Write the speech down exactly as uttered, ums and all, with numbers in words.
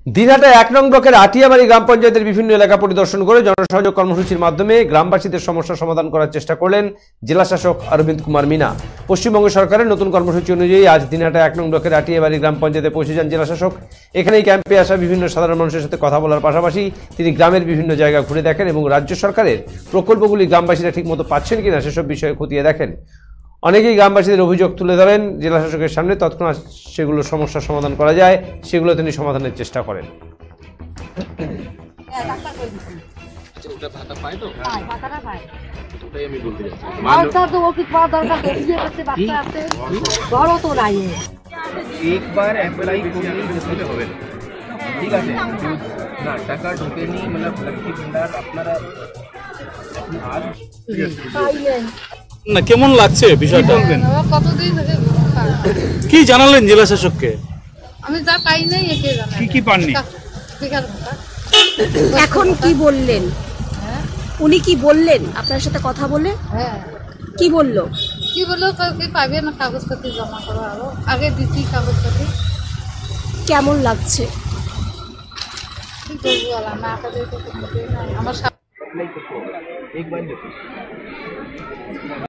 দিনহাটা এক নং ব্লকের আটিয়াবাড়ি গ্রাম পঞ্চায়েতের বিভিন্ন এলাকা পরিদর্শন করে জনসংযোগ কর্মসূচির মাধ্যমে গ্রামবাসীদের সমস্যা সমাধান করার চেষ্টা করলেন জেলা শাসক অরবিন্দ কুমার মিনা। পশ্চিমবঙ্গ সরকারের নতুন কর্মসূচি অনুযায়ী আজ দিনহাটা এক নং ব্লকের আটিয়াবাড়ি গ্রাম পঞ্চায়েতে পৌঁছে যান জেলা শাসক। এখানেই ক্যাম্পে আসা বিভিন্ন সাধারণ মানুষের সাথে কথা বলার পাশাপাশি তিনি গ্রামের বিভিন্ন জায়গা ঘুরে দেখেন এবং রাজ্য সরকারের প্রকল্পগুলি গ্রামবাসীরা ঠিকমতো পাচ্ছেন কিনা সেসব বিষয়ে খতিয়ে দেখেন। অনেকেই গ্রামবাসীদের অভিযোগ তুলে ধরেন জেলা শাসকের সামনে, তৎক্ষণাৎ সেগুলোর সমস্যার সমাধান করা যায় সেগুলো তিনি সমাধানের চেষ্টা করেন। না কেমন লাগছে বিষয়টা? কি জানালেন জেলা শাসককে? আমি যা পাই নাই একে জানাই। কি কি পাননি? এখন কি বললেন? উনি কি বললেন আপনার সাথে কথা বলে? হ্যাঁ। কি বললো? কি বললো কি পাবে না, কাগজপত্র জমা করো, আরো আগে দিছি কাগজপত্র। কেমন লাগছে? কি করবো আলা না কাজে তো আমার